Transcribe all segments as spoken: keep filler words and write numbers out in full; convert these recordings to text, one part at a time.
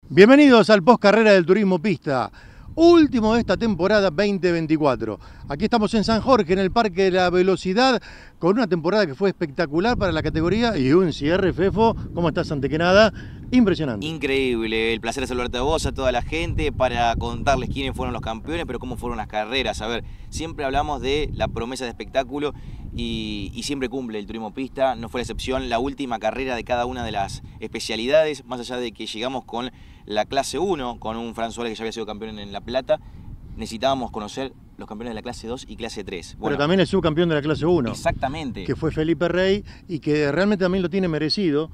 Bienvenidos al post carrera del Turismo Pista, último de esta temporada veinte veinticuatro. Aquí estamos en San Jorge, en el Parque de la Velocidad, con una temporada que fue espectacular para la categoría y un cierre, Fefo. ¿Cómo estás, ante que nada? Impresionante. Increíble, el placer de saludarte a vos, a toda la gente, para contarles quiénes fueron los campeones, pero cómo fueron las carreras. A ver, siempre hablamos de la promesa de espectáculo y, y siempre cumple el Turismo Pista, no fue la excepción. La última carrera de cada una de las especialidades, más allá de que llegamos con la clase uno, con un Fran Suárez que ya había sido campeón en La Plata, necesitábamos conocer los campeones de la clase dos y clase tres. Bueno, pero también el subcampeón de la clase uno. Exactamente. Que fue Felipe Rey y que realmente también lo tiene merecido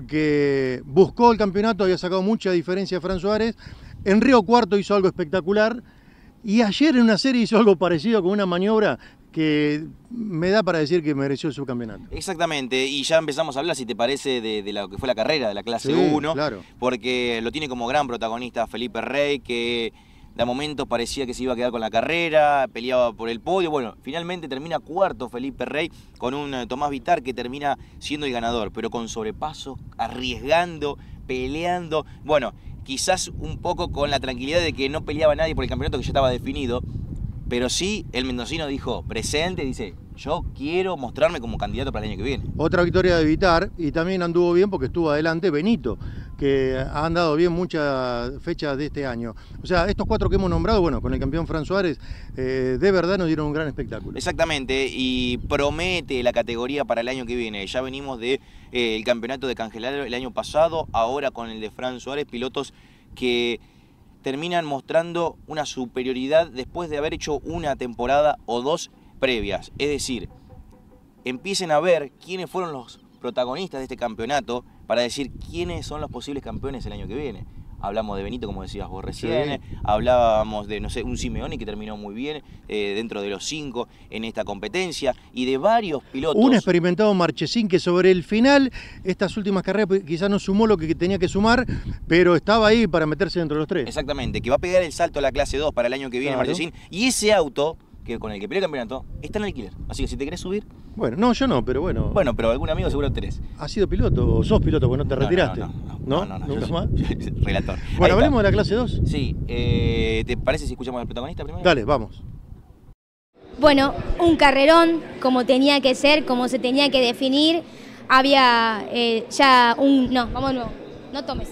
porque buscó el campeonato, había sacado mucha diferencia a Fran Suárez. En Río Cuarto hizo algo espectacular y ayer en una serie hizo algo parecido con una maniobra que me da para decir que mereció el subcampeonato. Exactamente, y ya empezamos a hablar, si te parece, de, de lo que fue la carrera de la clase sí, uno, claro. Porque lo tiene como gran protagonista Felipe Rey, que de momentos parecía que se iba a quedar con la carrera, peleaba por el podio. Bueno, finalmente termina cuarto Felipe Rey con un Tomás Vitar que termina siendo el ganador, pero con sobrepaso, arriesgando, peleando. Bueno, quizás un poco con la tranquilidad de que no peleaba nadie por el campeonato que ya estaba definido, pero sí el mendocino dijo presente, dice, yo quiero mostrarme como candidato para el año que viene. Otra victoria de Vitar, y también anduvo bien porque estuvo adelante Benito, que ha andado bien muchas fechas de este año. O sea, estos cuatro que hemos nombrado, bueno, con el campeón Fran Suárez, eh, de verdad nos dieron un gran espectáculo. Exactamente, y promete la categoría para el año que viene. Ya venimos del de, eh, campeonato de Cangelaro el año pasado, ahora con el de Fran Suárez, pilotos que terminan mostrando una superioridad después de haber hecho una temporada o dos previas. Es decir, empiecen a ver quiénes fueron los protagonistas de este campeonato para decir quiénes son los posibles campeones el año que viene. Hablamos de Benito, como decías vos recién, sí. Hablábamos de, no sé, un Simeone que terminó muy bien eh, dentro de los cinco en esta competencia, y de varios pilotos. Un experimentado Marchesín que sobre el final, estas últimas carreras quizás no sumó lo que tenía que sumar, pero estaba ahí para meterse dentro de los tres. Exactamente, que va a pegar el salto a la clase dos para el año que viene, claro. Marchesín, y ese auto que con el que peleó el campeonato está en alquiler, así que si te querés subir. Bueno, no, yo no, pero bueno. Bueno, pero algún amigo seguro tenés. ¿Has sido piloto o sos piloto porque no te no, retiraste? No, no, no. ¿No? no, no, no ¿Nunca yo, más? Relator. Bueno, hablemos de la clase dos. Sí, eh, ¿te parece si escuchamos al protagonista primero? Dale, vamos. Bueno, un carrerón como tenía que ser, como se tenía que definir. Había eh, ya un... No, vamos de nuevo. No tomes.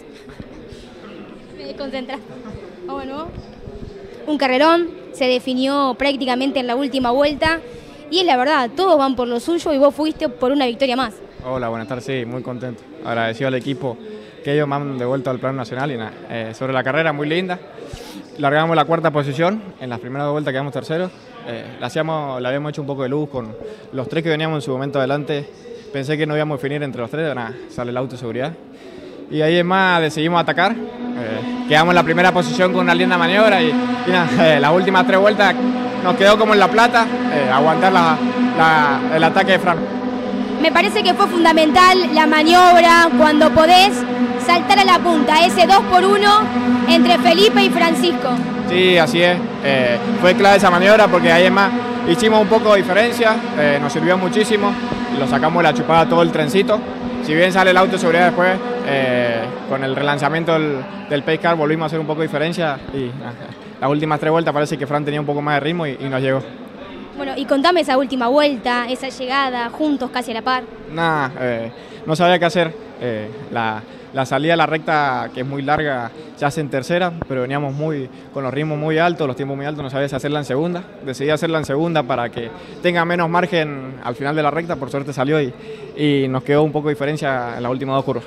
Me desconcentra. Vamos de nuevo. Un carrerón, se definió prácticamente en la última vuelta. Y es la verdad, todos van por lo suyo y vos fuiste por una victoria más. Hola, buenas tardes, sí, muy contento. Agradecido al equipo que ellos me han devuelto al plano nacional y nada. Eh, sobre la carrera, muy linda. Largamos la cuarta posición, en las primeras dos vueltas quedamos terceros. Eh, la, hacíamos, la habíamos hecho un poco de luz con los tres que veníamos en su momento adelante. Pensé que no íbamos a definir entre los tres, nada, sale el auto de seguridad. Y ahí es más, decidimos atacar. Eh, quedamos en la primera posición con una linda maniobra y, y nada, eh, las últimas tres vueltas nos quedó como en La Plata, eh, aguantar la, la, el ataque de Fran. Me parece que fue fundamental la maniobra cuando podés saltar a la punta, ese dos por uno entre Felipe y Francisco. Sí, así es. Eh, fue clave esa maniobra porque ahí es más, hicimos un poco de diferencia, eh, nos sirvió muchísimo, lo sacamos de la chupada todo el trencito. Si bien sale el auto de seguridad después, eh, con el relanzamiento del, del pace car volvimos a hacer un poco de diferencia y nah, las últimas tres vueltas parece que Fran tenía un poco más de ritmo y, y nos llegó. Bueno, y contame esa última vuelta, esa llegada, juntos casi a la par. Nada, eh, no sabía qué hacer. Eh, la, la salida a la recta, que es muy larga, se hace en tercera, pero veníamos muy, con los ritmos muy altos, los tiempos muy altos, no sabía si hacerla en segunda. Decidí hacerla en segunda para que tenga menos margen al final de la recta, por suerte salió y, y nos quedó un poco de diferencia en las últimas dos curvas.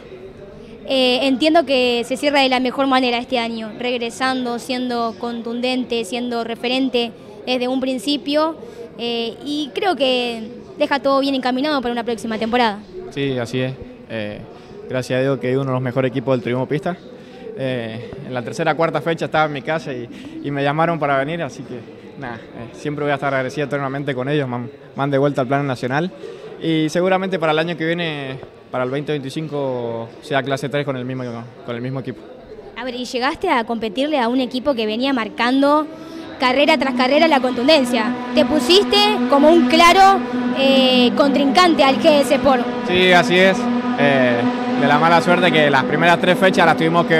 Eh, entiendo que se cierra de la mejor manera este año, regresando, siendo contundente, siendo referente desde un principio, eh, y creo que deja todo bien encaminado para una próxima temporada. Sí, así es. Eh, gracias a Dios que es uno de los mejores equipos del Turismo Pista. Eh, en la tercera cuarta fecha estaba en mi casa y, y me llamaron para venir, así que nada, eh, siempre voy a estar agradecido eternamente con ellos, me han, me han devuelto al plano nacional y seguramente para el año que viene, para el veinte veinticinco, sea clase tres con el mismo, con el mismo equipo. A ver, y llegaste a competirle a un equipo que venía marcando carrera tras carrera la contundencia. Te pusiste como un claro eh, contrincante al G S Sport. Sí, así es. Eh, de la mala suerte que las primeras tres fechas las tuvimos que ver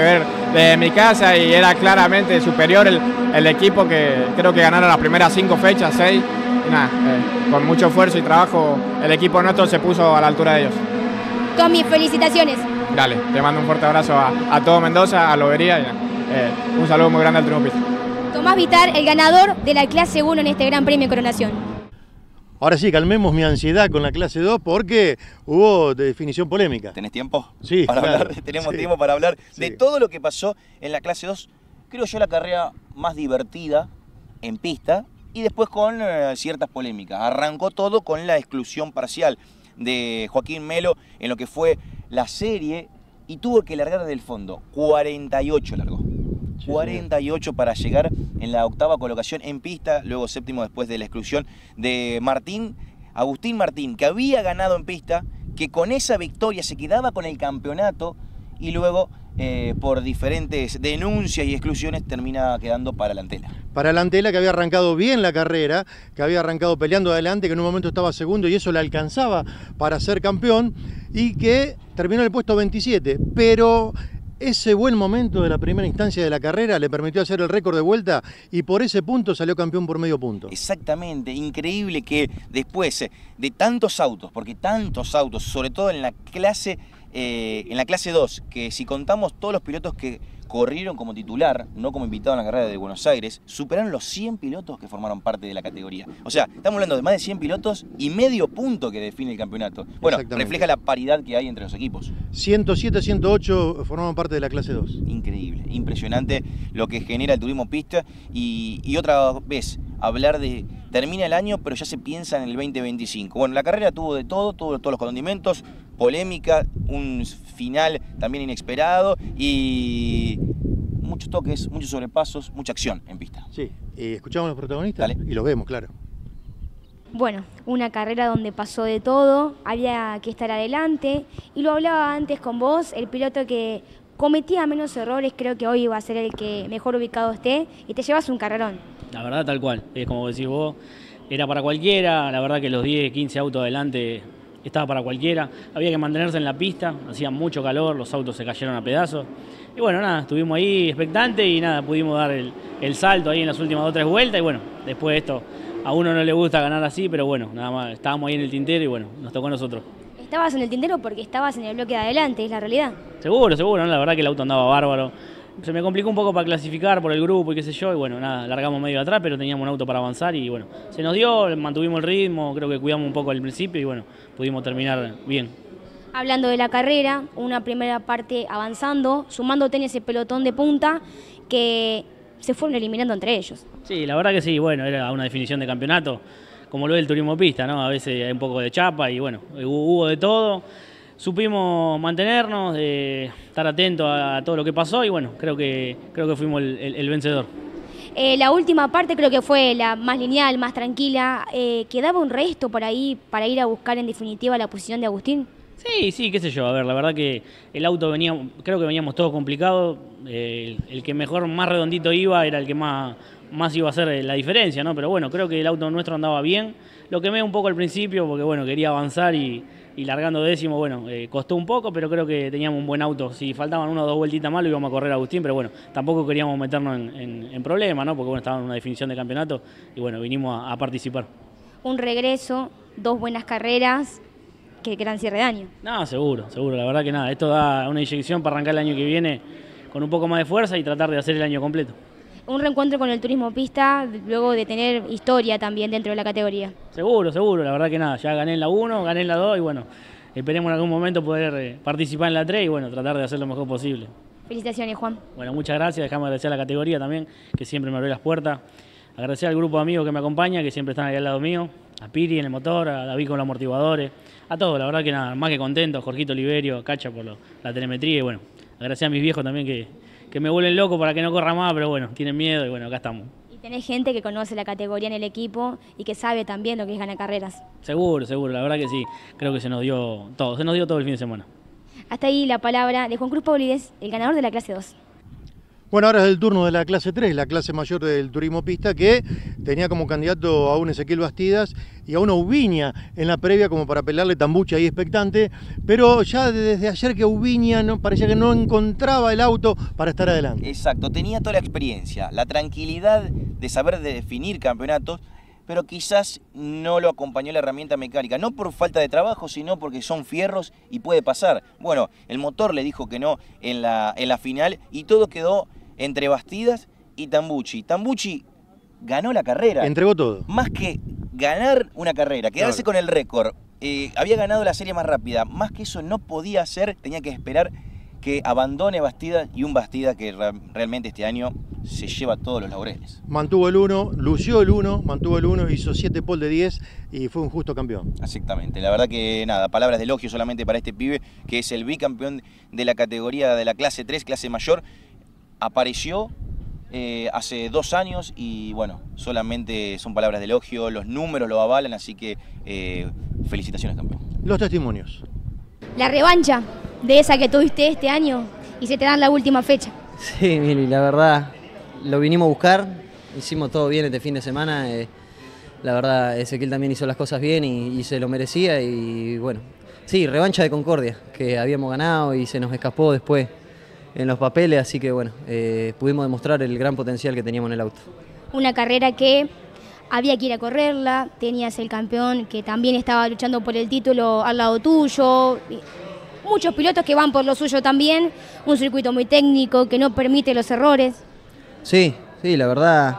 de mi casa y era claramente superior el, el equipo, que creo que ganaron las primeras cinco fechas, seis. Y nada, eh, con mucho esfuerzo y trabajo el equipo nuestro se puso a la altura de ellos. Tommy, felicitaciones. Dale, te mando un fuerte abrazo a, a todo Mendoza, a Lobería y eh, un saludo muy grande al Turismo Pista. Tomás Vitar, el ganador de la clase uno en este Gran Premio Coronación. Ahora sí, calmemos mi ansiedad con la clase dos porque hubo definición polémica. ¿Tenés tiempo? Sí, para claro, hablar, tenemos sí. tiempo para hablar Sí. de todo lo que pasó en la clase dos. Creo yo la carrera más divertida en pista y después con eh, ciertas polémicas. Arrancó todo con la exclusión parcial de Joaquín Melo en lo que fue la serie y tuvo que largar del fondo. cuarenta y ocho largó. cuarenta y ocho para llegar en la octava colocación en pista, luego séptimo después de la exclusión de Martín, Agustín Martín, que había ganado en pista, que con esa victoria se quedaba con el campeonato y luego eh, por diferentes denuncias y exclusiones termina quedando para la Antela. Para la Antela, que había arrancado bien la carrera, que había arrancado peleando adelante, que en un momento estaba segundo y eso le alcanzaba para ser campeón, y que terminó en el puesto veintisiete, pero ese buen momento de la primera instancia de la carrera le permitió hacer el récord de vuelta y por ese punto salió campeón por medio punto. Exactamente, increíble que después de tantos autos, porque tantos autos, sobre todo en la clase, eh, en la clase dos, que si contamos todos los pilotos que corrieron como titular, no como invitado en la carrera de Buenos Aires, superaron los cien pilotos que formaron parte de la categoría. O sea, estamos hablando de más de cien pilotos y medio punto que define el campeonato. Bueno, refleja la paridad que hay entre los equipos. ciento siete, ciento ocho formaban parte de la clase dos. Increíble, impresionante lo que genera el turismo pista y, y otra vez hablar de termina el año pero ya se piensa en el veinte veinticinco. Bueno, la carrera tuvo de todo, tuvo todos los condimentos, polémica, un final también inesperado y muchos toques, muchos sobrepasos, mucha acción en pista. Sí, eh, escuchamos a los protagonistas. Dale. Y los vemos, claro. Bueno, una carrera donde pasó de todo, había que estar adelante y lo hablaba antes con vos, el piloto que cometía menos errores creo que hoy va a ser el que mejor ubicado esté y te llevas un carrerón. La verdad tal cual, es como decís vos, era para cualquiera, la verdad que los diez, quince autos adelante estaba para cualquiera, había que mantenerse en la pista, hacía mucho calor, los autos se cayeron a pedazos y bueno, nada, estuvimos ahí expectantes y nada, pudimos dar el, el salto ahí en las últimas dos o tres vueltas y bueno, después de esto a uno no le gusta ganar así, pero bueno, nada más, estábamos ahí en el tintero y bueno, nos tocó a nosotros. Estabas en el tintero porque estabas en el bloque de adelante, es la realidad. Seguro, seguro, ¿no? La verdad que el auto andaba bárbaro. Se me complicó un poco para clasificar por el grupo y qué sé yo, y bueno, nada, largamos medio atrás, pero teníamos un auto para avanzar y bueno, se nos dio, mantuvimos el ritmo, creo que cuidamos un poco al principio y bueno, pudimos terminar bien. Hablando de la carrera, una primera parte avanzando, sumándote en ese pelotón de punta que se fueron eliminando entre ellos. Sí, la verdad que sí, bueno, era una definición de campeonato, como lo del turismo pista, ¿no? A veces hay un poco de chapa y bueno, hubo de todo. Supimos mantenernos, de estar atentos a todo lo que pasó y bueno, creo que, creo que fuimos el, el, el vencedor. Eh, la última parte creo que fue la más lineal, más tranquila. Eh, ¿Quedaba un resto por ahí para ir a buscar en definitiva la posición de Agustín? Sí, sí, qué sé yo, a ver, la verdad que el auto venía, creo que veníamos todos complicados, eh, el, el que mejor, más redondito iba era el que más, más iba a hacer la diferencia, ¿no? Pero bueno, creo que el auto nuestro andaba bien, lo quemé un poco al principio porque bueno, quería avanzar y... y largando décimo, bueno, eh, costó un poco, pero creo que teníamos un buen auto. Si faltaban una o dos vueltitas más, lo íbamos a correr a Agustín, pero bueno, tampoco queríamos meternos en, en, en problemas, ¿no? Porque bueno, estábamos en una definición de campeonato y bueno, vinimos a, a participar. Un regreso, dos buenas carreras, qué gran cierre de año. No, seguro, seguro, la verdad que nada, esto da una inyección para arrancar el año que viene con un poco más de fuerza y tratar de hacer el año completo. Un reencuentro con el turismo pista, luego de tener historia también dentro de la categoría. Seguro, seguro, la verdad que nada, ya gané en la uno, gané en la dos y bueno, esperemos en algún momento poder eh, participar en la tres y bueno, tratar de hacer lo mejor posible. Felicitaciones, Juan. Bueno, muchas gracias, dejamos agradecer a la categoría también, que siempre me abrió las puertas. Agradecer al grupo de amigos que me acompaña, que siempre están ahí al lado mío, a Piri en el motor, a David con los amortiguadores, a todos, la verdad que nada, más que contento, a Jorgito Oliverio, a Cacha por lo, la telemetría y bueno, agradecer a mis viejos también que, que me vuelven loco para que no corra más, pero bueno, tienen miedo y bueno, acá estamos. Y tenés gente que conoce la categoría en el equipo y que sabe también lo que es ganar carreras. Seguro, seguro, la verdad que sí, creo que se nos dio todo, se nos dio todo el fin de semana. Hasta ahí la palabra de Juan Cruz Paulides, el ganador de la clase dos. Bueno, ahora es el turno de la clase tres, la clase mayor del turismo pista, que tenía como candidato a un Ezequiel Bastidas y a una Ubiña en la previa como para pelearle Tambucci ahí expectante, pero ya desde ayer que Ubiña no, parecía que no encontraba el auto para estar adelante. Exacto, tenía toda la experiencia, la tranquilidad de saber de definir campeonatos, pero quizás no lo acompañó la herramienta mecánica, no por falta de trabajo, sino porque son fierros y puede pasar. Bueno, el motor le dijo que no en la, en la final y todo quedó entre Bastidas y Tambucci. Tambucci ganó la carrera. Entregó todo. Más que ganar una carrera, quedarse claro con el récord, eh, había ganado la serie más rápida. Más que eso no podía hacer, tenía que esperar que abandone Bastidas, y un Bastidas que re realmente este año se lleva todos los laureles. Mantuvo el uno, lució el uno, mantuvo el uno, hizo siete pole de diez y fue un justo campeón. Exactamente, la verdad que nada, palabras de elogio solamente para este pibe, que es el bicampeón de la categoría de la clase tres, clase mayor. Apareció eh, hace dos años y bueno, solamente son palabras de elogio, los números lo avalan, así que eh, felicitaciones, campeón. Los testimonios. La revancha de esa que tuviste este año y se te dan la última fecha. Sí, Mili, la verdad, lo vinimos a buscar, hicimos todo bien este fin de semana, eh, la verdad Ezequiel también hizo las cosas bien y, y se lo merecía y bueno, sí, revancha de Concordia, que habíamos ganado y se nos escapó después en los papeles, así que bueno, eh, pudimos demostrar el gran potencial que teníamos en el auto. Una carrera que había que ir a correrla, tenías el campeón que también estaba luchando por el título al lado tuyo, muchos pilotos que van por lo suyo también, un circuito muy técnico que no permite los errores. Sí, sí, la verdad,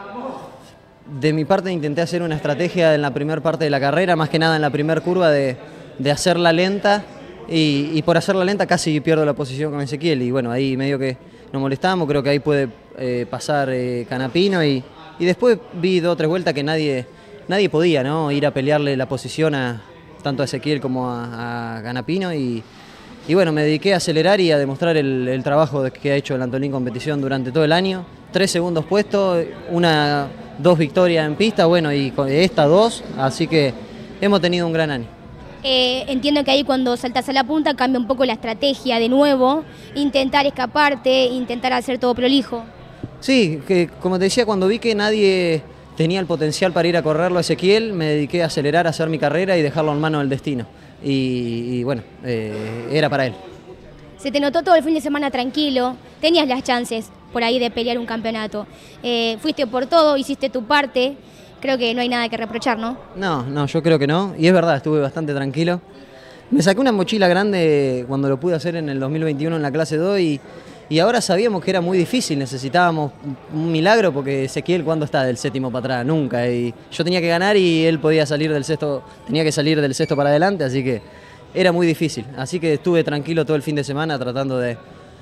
de mi parte intenté hacer una estrategia en la primera parte de la carrera, más que nada en la primera curva de, de hacerla lenta. Y, y por hacerla lenta casi pierdo la posición con Ezequiel y bueno, ahí medio que nos molestamos, creo que ahí puede eh, pasar eh, Canapino y, y después vi dos o tres vueltas que nadie, nadie podía, ¿no?, ir a pelearle la posición a, tanto a Ezequiel como a, a Canapino y, y bueno, me dediqué a acelerar y a demostrar el, el trabajo que ha hecho el Antolín Competición durante todo el año. Tres segundos puestos, una, dos victorias en pista, bueno, y con esta dos, así que hemos tenido un gran año. Eh, entiendo que ahí cuando saltas a la punta cambia un poco la estrategia de nuevo, intentar escaparte, intentar hacer todo prolijo. Sí, que como te decía, cuando vi que nadie tenía el potencial para ir a correrlo a Ezequiel, me dediqué a acelerar, a hacer mi carrera y dejarlo en manos del destino. Y, y bueno, eh, era para él. Se te notó todo el fin de semana tranquilo, tenías las chances por ahí de pelear un campeonato. Eh, fuiste por todo, hiciste tu parte. Creo que no hay nada que reprochar, ¿no? No, no, yo creo que no. Y es verdad, estuve bastante tranquilo. Me saqué una mochila grande cuando lo pude hacer en el dos mil veintiuno en la clase dos y, y ahora sabíamos que era muy difícil. Necesitábamos un milagro porque Ezequiel, ¿cuándo está del séptimo para atrás? Nunca. Y yo tenía que ganar y él podía salir del sexto, tenía que salir del sexto para adelante, así que era muy difícil. Así que estuve tranquilo todo el fin de semana tratando de,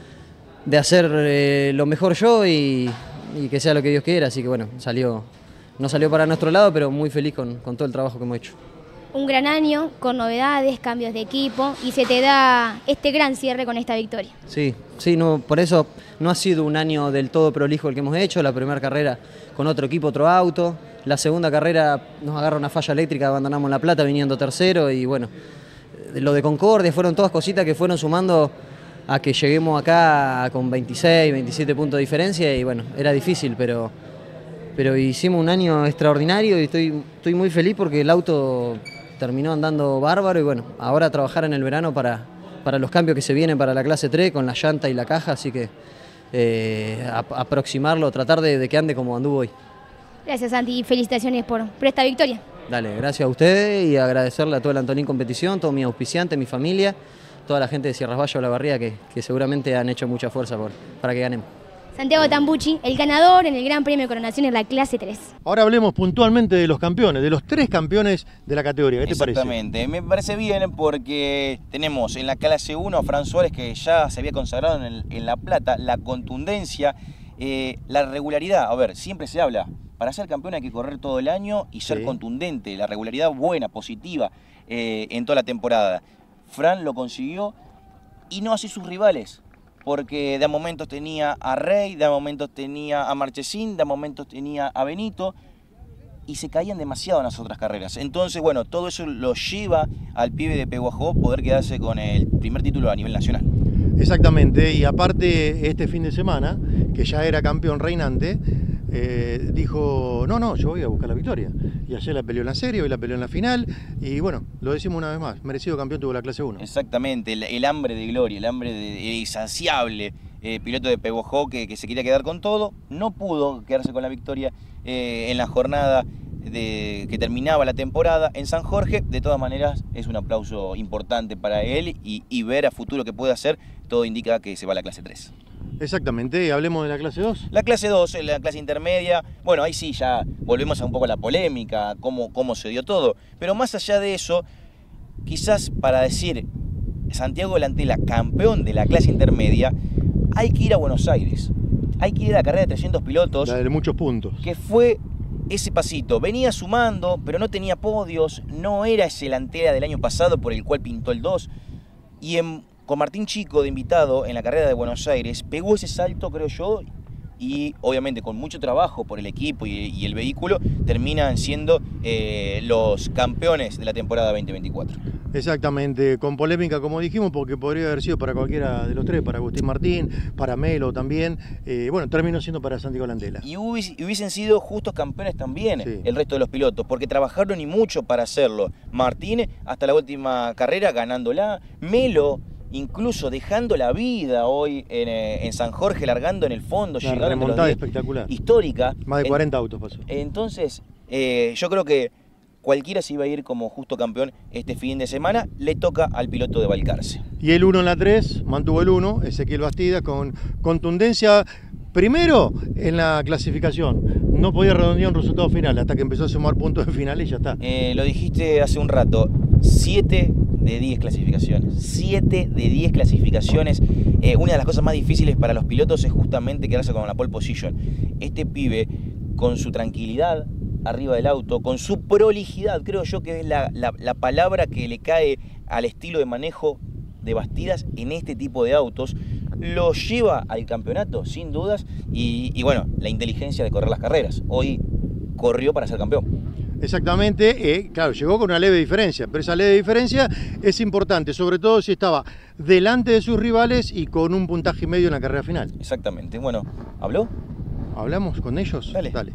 de hacer eh, lo mejor yo y, y que sea lo que Dios quiera. Así que bueno, salió... No salió para nuestro lado, pero muy feliz con, con todo el trabajo que hemos hecho. Un gran año, con novedades, cambios de equipo, y se te da este gran cierre con esta victoria. Sí, sí, no, por eso no ha sido un año del todo prolijo el que hemos hecho. La primera carrera con otro equipo, otro auto. La segunda carrera nos agarra una falla eléctrica, abandonamos La Plata viniendo tercero. Y bueno, lo de Concordia fueron todas cositas que fueron sumando a que lleguemos acá con veintiséis, veintisiete puntos de diferencia. Y bueno, era difícil, pero... pero hicimos un año extraordinario y estoy, estoy muy feliz porque el auto terminó andando bárbaro y bueno, ahora a trabajar en el verano para, para los cambios que se vienen para la clase tres con la llanta y la caja, así que eh, a, aproximarlo, tratar de, de que ande como anduvo hoy. Gracias, Santi, y felicitaciones por, por esta victoria. Dale, gracias a ustedes y agradecerle a todo el Antolín Competición, todos mis auspiciantes, mi familia, toda la gente de Sierras Valles o La Barría que, que seguramente han hecho mucha fuerza por, para que ganemos. Santiago Tambucci, el ganador en el Gran Premio de Coronación en la clase tres. Ahora hablemos puntualmente de los campeones, de los tres campeones de la categoría. ¿Qué te parece? Exactamente, me parece bien porque tenemos en la clase uno a Fran Suárez, que ya se había consagrado en, el, en La Plata, la contundencia, eh, la regularidad. A ver, siempre se habla, para ser campeón hay que correr todo el año y ser sí. contundente, la regularidad buena, positiva eh, en toda la temporada. Fran lo consiguió y no así sus rivales. Porque de momentos tenía a Rey, de momentos tenía a Marchesín, de momentos tenía a Benito y se caían demasiado en las otras carreras. Entonces, bueno, todo eso lo lleva al pibe de Peguajó poder quedarse con el primer título a nivel nacional. Exactamente, y aparte este fin de semana que ya era campeón reinante, eh, dijo, no, no, yo voy a buscar la victoria. Y ayer la peleó en la serie, hoy la peleó en la final, y bueno, lo decimos una vez más, merecido campeón tuvo la clase uno. Exactamente, el, el hambre de gloria, el hambre de, de insaciable eh, piloto de Peugeot que, que se quería quedar con todo, no pudo quedarse con la victoria eh, en la jornada de, que terminaba la temporada en San Jorge. De todas maneras, es un aplauso importante para él y, y ver a futuro qué puede hacer, todo indica que se va a la clase tres. Exactamente, hablemos de la clase dos. La clase dos, la clase intermedia, bueno, ahí sí ya volvemos a un poco a la polémica, cómo, cómo se dio todo. Pero más allá de eso, quizás para decir Santiago Lantela campeón de la clase intermedia, hay que ir a Buenos Aires. Hay que ir a la carrera de trescientos pilotos. La de muchos puntos. Que fue ese pasito. Venía sumando, pero no tenía podios. No era ese Lantela del año pasado por el cual pintó el dos. Y en... con Martín Chico de invitado en la carrera de Buenos Aires, pegó ese salto, creo yo, y obviamente con mucho trabajo por el equipo y, y el vehículo, terminan siendo eh, los campeones de la temporada veinte veinticuatro. Exactamente, con polémica como dijimos, porque podría haber sido para cualquiera de los tres, para Agustín Martín, para Melo también, eh, bueno, terminó siendo para Santiago Lantela. Y hubies, hubiesen sido justos campeones también sí. El resto de los pilotos, porque trabajaron y mucho para hacerlo. Martín hasta la última carrera ganándola, Melo incluso dejando la vida hoy en, eh, en San Jorge, largando en el fondo, una llegando remontada a los espectacular, histórica. Más de cuarenta en, autos pasó. Entonces, eh, yo creo que cualquiera se iba a ir como justo campeón este fin de semana. Le toca al piloto de Balcarce. Y el uno en la tres, mantuvo el uno, Ezequiel Bastidas, con contundencia. Primero en la clasificación, no podía redondear un resultado final hasta que empezó a sumar puntos de final y ya está. Eh, lo dijiste hace un rato, siete de diez clasificaciones, siete de diez clasificaciones. Eh, una de las cosas más difíciles para los pilotos es justamente quedarse con la pole position. Este pibe, con su tranquilidad arriba del auto, con su prolijidad, creo yo que es la, la, la palabra que le cae al estilo de manejo de Bastidas en este tipo de autos, lo lleva al campeonato sin dudas y, y bueno, la inteligencia de correr las carreras. Hoy corrió para ser campeón. Exactamente, eh, claro, llegó con una leve diferencia, pero esa leve diferencia es importante, sobre todo si estaba delante de sus rivales y con un puntaje y medio en la carrera final. Exactamente, bueno, ¿habló? ¿Hablamos con ellos? Dale. Dale.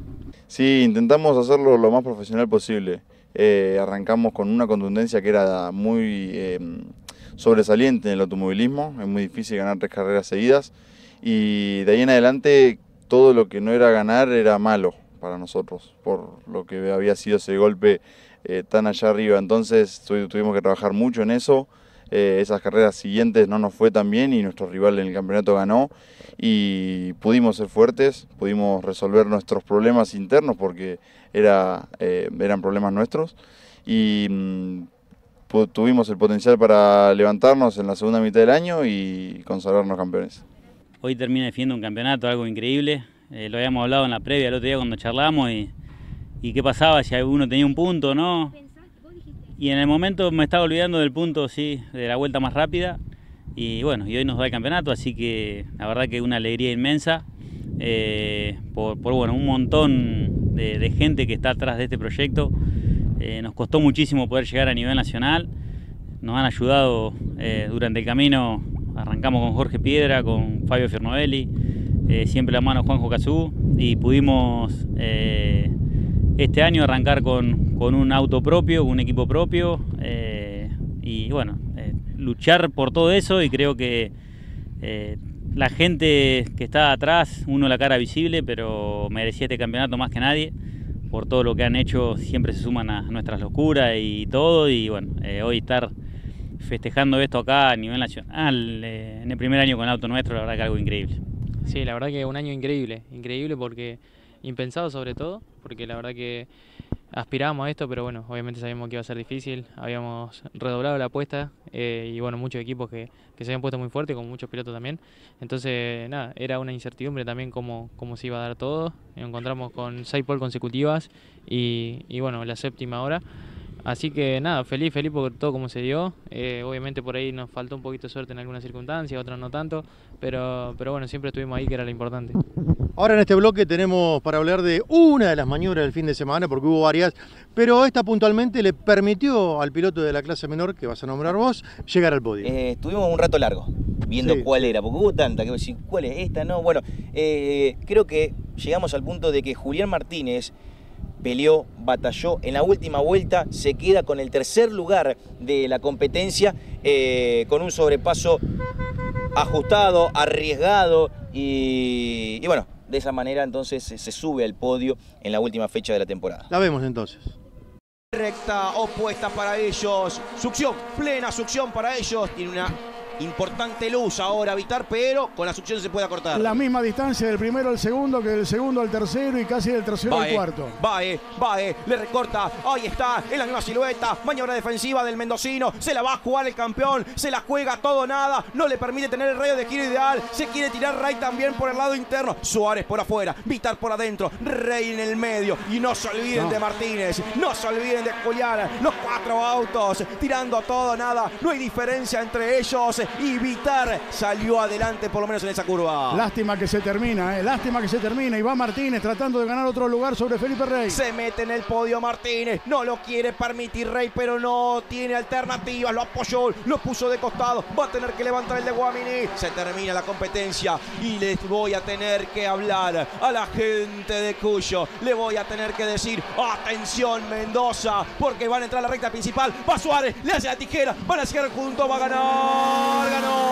Sí, intentamos hacerlo lo más profesional posible. Eh, arrancamos con una contundencia que era muy eh, sobresaliente en el automovilismo, es muy difícil ganar tres carreras seguidas y de ahí en adelante todo lo que no era ganar era malo para nosotros, por lo que había sido ese golpe eh, tan allá arriba. Entonces tuvimos que trabajar mucho en eso. Eh, esas carreras siguientes no nos fue tan bien y nuestro rival en el campeonato ganó y pudimos ser fuertes, pudimos resolver nuestros problemas internos porque era, eh, eran problemas nuestros y mmm, tuvimos el potencial para levantarnos en la segunda mitad del año y consagrarnos campeones. Hoy termina definiendo un campeonato, algo increíble. Eh, lo habíamos hablado en la previa el otro día cuando charlamos y, y qué pasaba si uno tenía un punto o no. Y en el momento me estaba olvidando del punto, sí, de la vuelta más rápida. Y bueno, y hoy nos da el campeonato, así que la verdad que una alegría inmensa eh, por, por bueno, un montón de, de gente que está atrás de este proyecto. Eh, nos costó muchísimo poder llegar a nivel nacional. Nos han ayudado eh, durante el camino. Arrancamos con Jorge Piedra, con Fabio Firnovelli. Eh, siempre la mano Juanjo Cazú y pudimos eh, este año arrancar con, con un auto propio, un equipo propio eh, y bueno, eh, luchar por todo eso y creo que eh, la gente que está atrás, uno la cara visible, pero merecía este campeonato más que nadie por todo lo que han hecho, siempre se suman a nuestras locuras y todo y bueno, eh, hoy estar festejando esto acá a nivel nacional eh, en el primer año con el auto nuestro, la verdad que algo increíble. Sí, la verdad que un año increíble, increíble porque impensado sobre todo, porque la verdad que aspirábamos a esto, pero bueno, obviamente sabíamos que iba a ser difícil, habíamos redoblado la apuesta eh, y bueno, muchos equipos que, que se habían puesto muy fuerte, con muchos pilotos también, entonces nada, era una incertidumbre también cómo, cómo se iba a dar todo, nos encontramos con seis pole consecutivas y, y bueno, la séptima ahora. Así que nada, feliz, feliz por todo como se dio. Eh, obviamente por ahí nos faltó un poquito de suerte en algunas circunstancias, otras no tanto, pero, pero bueno, siempre estuvimos ahí, que era lo importante. Ahora en este bloque tenemos para hablar de una de las maniobras del fin de semana, porque hubo varias, pero esta puntualmente le permitió al piloto de la clase menor, que vas a nombrar vos, llegar al podio. Eh, estuvimos un rato largo, viendo Sí, cuál sí. era, porque hubo tanta que decir, ¿cuál es esta? No, bueno, eh, creo que llegamos al punto de que Julián Martínez peleó, batalló, en la última vuelta se queda con el tercer lugar de la competencia, eh, con un sobrepaso ajustado, arriesgado y, y bueno, de esa manera entonces se sube al podio en la última fecha de la temporada. La vemos entonces. Recta opuesta para ellos, succión, plena succión para ellos, tiene una importante luz ahora Vitar, pero con la succión se puede acortar. La misma distancia del primero al segundo que del segundo al tercero y casi del tercero Bae, al cuarto. Bae, Bae, le recorta, ahí está, en la misma silueta, maniobra defensiva del mendocino, se la va a jugar el campeón, se la juega todo o nada, no le permite tener el radio de giro ideal, se quiere tirar Rey también por el lado interno, Suárez por afuera, Vitar por adentro, Rey en el medio, y no se olviden No. de Martínez, no se olviden de Julián, los cuatro autos, tirando todo o nada, no hay diferencia entre ellos, y Vitar salió adelante por lo menos en esa curva. Lástima que se termina, eh. Lástima que se termina. Y va Martínez tratando de ganar otro lugar sobre Felipe Rey. Se mete en el podio Martínez, no lo quiere permitir Rey, pero no tiene alternativas, lo apoyó, lo puso de costado, va a tener que levantar el de Guamini, se termina la competencia y les voy a tener que hablar a la gente de Cuyo, le voy a tener que decir, atención Mendoza, porque van a entrar a la recta principal, va Suárez, le hace la tijera, van a llegar juntos, va a ganar, ganó.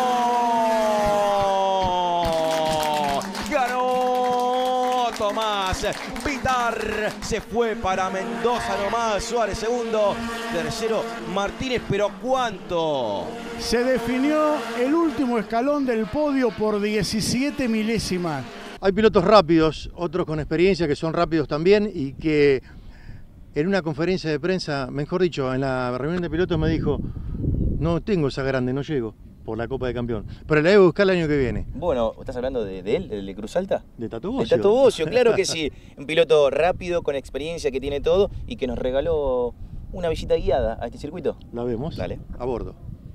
Ganó Tomás Vitar, se fue para Mendoza nomás, Suárez segundo, tercero Martínez, pero ¿cuánto? Se definió el último escalón del podio por diecisiete milésimas. Hay pilotos rápidos, otros con experiencia que son rápidos también y que en una conferencia de prensa, mejor dicho, en la reunión de pilotos me dijo, no tengo esa grande, no llego por la Copa de Campeón, pero la debo buscar el año que viene. Bueno, ¿estás hablando de, de él, de Cruz Alta? De Tato De Bocio. Tato Bocio, claro que sí. Un piloto rápido, con experiencia, que tiene todo y que nos regaló una visita guiada a este circuito. La vemos. Dale. A bordo.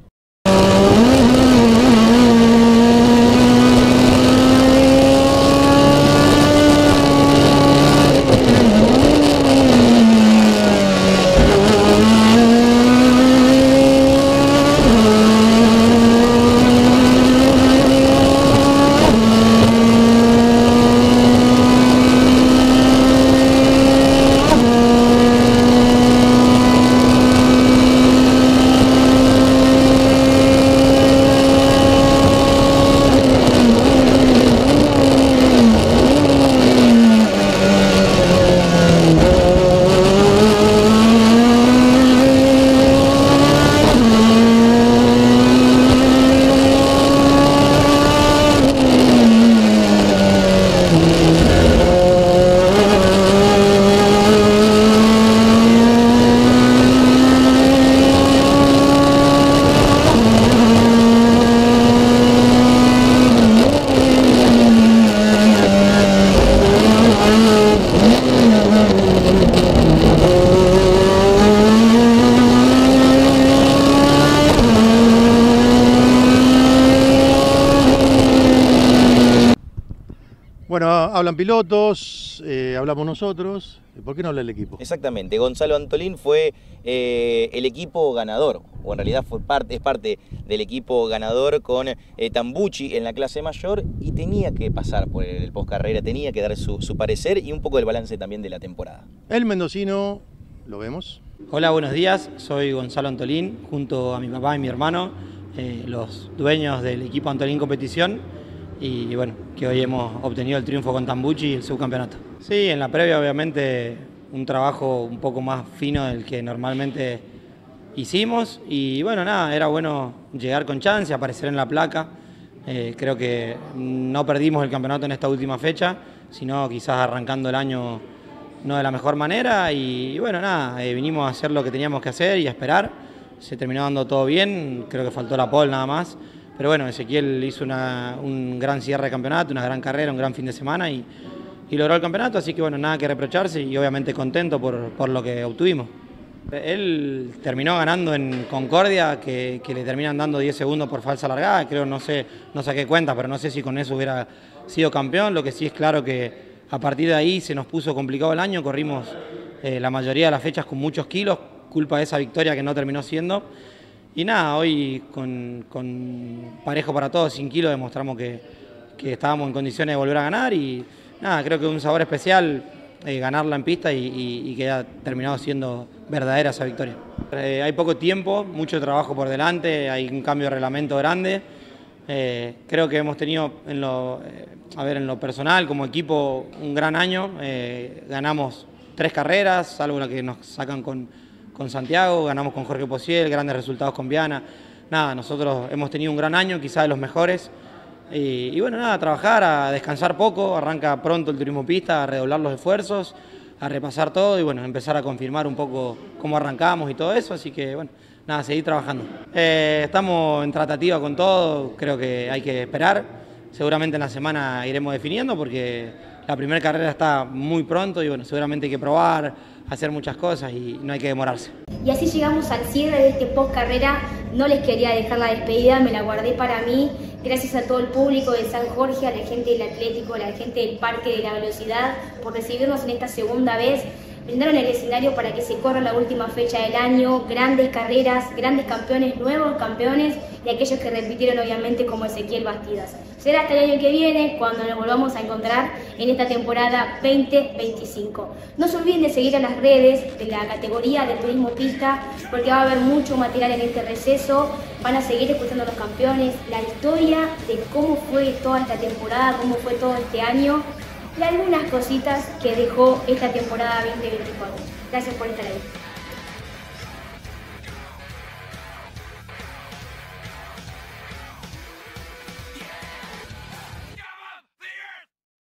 Bueno, hablan pilotos, eh, hablamos nosotros. ¿Por qué no habla el equipo? Exactamente, Gonzalo Antolín fue eh, el equipo ganador, o en realidad fue parte, es parte del equipo ganador con eh, Tambucci en la clase mayor y tenía que pasar por el, el postcarrera, tenía que dar su, su parecer y un poco del balance también de la temporada. El mendocino, ¿lo vemos? Hola, buenos días, soy Gonzalo Antolín, junto a mi papá y mi hermano, eh, los dueños del equipo Antolín Competición, y bueno, que hoy hemos obtenido el triunfo con Tambucci y el subcampeonato. Sí, en la previa obviamente un trabajo un poco más fino del que normalmente hicimos y bueno, nada, era bueno llegar con chance, aparecer en la placa. Eh, creo que no perdimos el campeonato en esta última fecha, sino quizás arrancando el año no de la mejor manera y, y bueno, nada, eh, vinimos a hacer lo que teníamos que hacer y a esperar. Se terminó dando todo bien, creo que faltó la pole nada más. Pero bueno, Ezequiel hizo una, un gran cierre de campeonato, una gran carrera, un gran fin de semana y, y logró el campeonato, así que bueno, nada que reprocharse y obviamente contento por, por lo que obtuvimos. Él terminó ganando en Concordia, que, que le terminan dando diez segundos por falsa largada, creo, no sé, no saqué cuenta, pero no sé si con eso hubiera sido campeón. Lo que sí es claro que a partir de ahí se nos puso complicado el año, corrimos eh, la mayoría de las fechas con muchos kilos, culpa de esa victoria que no terminó siendo. Y nada, hoy con, con parejo para todos, sin kilos, demostramos que, que estábamos en condiciones de volver a ganar y nada, creo que un sabor especial eh, ganarla en pista y, y, y que ha terminado siendo verdadera esa victoria. Eh, hay poco tiempo, mucho trabajo por delante, hay un cambio de reglamento grande. Eh, creo que hemos tenido en lo, eh, a ver, en lo personal como equipo un gran año, eh, ganamos tres carreras, algo la que nos sacan con, con Santiago, ganamos con Jorge Posiel, grandes resultados con Viana. Nada, nosotros hemos tenido un gran año, quizás de los mejores. Y, y bueno, nada, a trabajar, a descansar poco, arranca pronto el turismo pista, a redoblar los esfuerzos, a repasar todo y bueno, empezar a confirmar un poco cómo arrancamos y todo eso, así que bueno, nada, seguir trabajando. Eh, estamos en tratativa con todo, creo que hay que esperar, seguramente en la semana iremos definiendo porque la primera carrera está muy pronto y bueno, seguramente hay que probar, hacer muchas cosas y no hay que demorarse. Y así llegamos al cierre de este post carrera. No les quería dejar la despedida, me la guardé para mí. Gracias a todo el público de San Jorge, a la gente del Atlético, a la gente del Parque de la Velocidad por recibirnos en esta segunda vez. Brindaron el escenario para que se corra la última fecha del año, grandes carreras, grandes campeones, nuevos campeones y aquellos que repitieron obviamente como Ezequiel Bastidas. Será hasta el año que viene cuando nos volvamos a encontrar en esta temporada veinte veinticinco. No se olviden de seguir a las redes de la categoría de Turismo Pista porque va a haber mucho material en este receso, van a seguir escuchando a los campeones, la historia de cómo fue toda esta temporada, cómo fue todo este año y algunas cositas que dejó esta temporada veinte veinticuatro. Gracias por estar ahí.